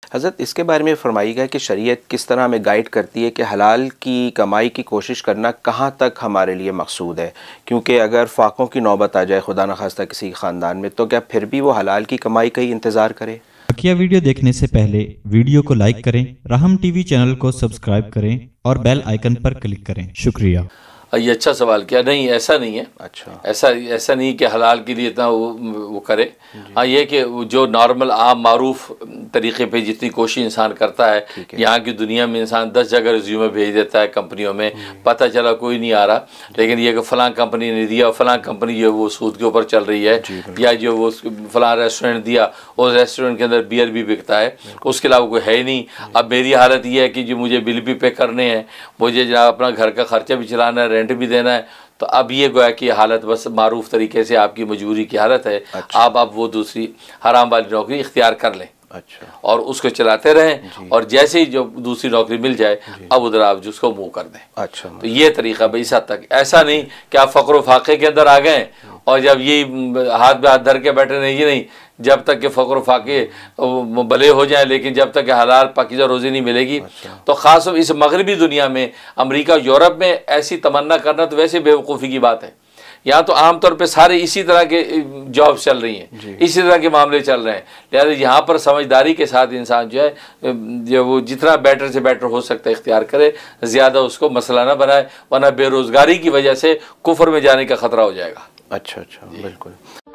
حضرت اس کے بارے میں فرمائیے گا کہ شریعت کس طرح ہمیں گائیڈ کرتی ہے کہ حلال کی کمائی کی کوشش کرنا کہاں تک ہمارے لیے مقصود ہے، کیونکہ اگر فاقوں کی نوبت آ جائے خدا نخواستہ کسی خاندان میں، تو کیا پھر بھی وہ حلال کی کمائی کا ہی انتظار کرے؟ بقیہ ویڈیو دیکھنے سے پہلے ویڈیو کو لائک کریں، رحم ٹی وی چینل کو سبسکرائب کریں اور بیل آئیکن پر کلک کریں۔ شکریہ۔ یہ اچھا سوال کیا، نہیں ایسا نہیں ہے، اچھا، ایسا نہیں کہ حلال کے لیے اتنا وہ کرے۔ ہاں یہ کہ جو نارمل عام معروف طریقے پہ جتنی کوشش انسان کرتا ہے، یہاں کی دنیا میں انسان 10 جگہ ریزیومے بھیج دیتا ہے کمپنیوں میں، پتہ چلا کوئی نہیں آ رہا، لیکن یہ کہ فلاں کمپنی نے دیا، فلاں کمپنی جو وہ سود کے اوپر چل رہی ہے، یا جو وہ فلاں ریسٹورنٹ دیا، اس ریسٹورنٹ کے اندر بیئر بھی بکتا ہے، اس کے علاوہ کوئی ہے ہی نہیں۔ اب میری حالت یہ ہے کہ جو مجھے بل بھی پے کرنے ہیں، مجھے جناب اپنا گھر کا خرچہ بھی چلانا ہے، رینٹ بھی دینا ہے، تو اب یہ گویا کہ حالت بس معروف طریقے سے آپ کی مجبوری کی حالت ہے۔ آپ وہ دوسری حرام والی نوکری اختیار کر لیں اور اس کو چلاتے رہیں، اور جیسے ہی جو دوسری نوکری مل جائے اب ادھر آپ جو اس کو منہ کر دیں۔ تو یہ طریقہ بھائی اس حد تک ایسا نہیں کہ آپ فقر و فاقے کے اندر آ گئے اور جب یہ ہاتھ پہ ہاتھ دھر کے بیٹھے نہیں، یہ نہیں، جب تک کہ فقر و فاقے بلے ہو جائیں، لیکن جب تک کہ حلال پاکیزہ روزی نہیں ملے گی۔ تو خاص طور اس مغربی دنیا میں، امریکہ یورپ میں ایسی تمنا کرنا تو ویسے بے وقوفی کی بات ہے۔ یہاں تو عام طور پہ سارے اسی طرح کے جابس چل رہی ہیں، اسی طرح کے معاملے چل رہے ہیں، لہٰذا یہاں پر سمجھداری کے ساتھ انسان جو ہے جو وہ جتنا بیٹر سے بیٹر ہو سکتا ہے اختیار کرے، زیادہ اس کو مسئلہ نہ بنائے، ورنہ بے روزگاری کی وجہ سے کفر میں جانے کا خطرہ ہو جائے گا۔ اچھا، بالکل۔